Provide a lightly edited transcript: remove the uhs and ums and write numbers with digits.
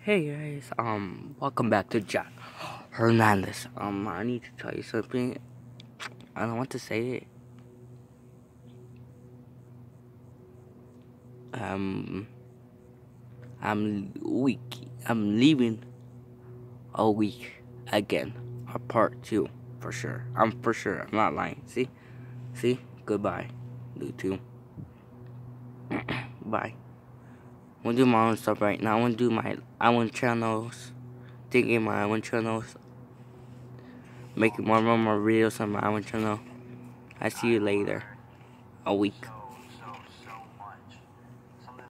Hey guys, welcome back to Jack Hernandez. I need to tell you something. I don't want to say it. Um, I'm weak. I'm leaving a week again. A part 2, for sure. I'm for sure. I'm not lying. See? Goodbye, YouTube. Bye. I'm gonna do my own stuff right now. I want to do my own channels. Thinking my own channels. Making more videos on my own channel. I see you later. A week.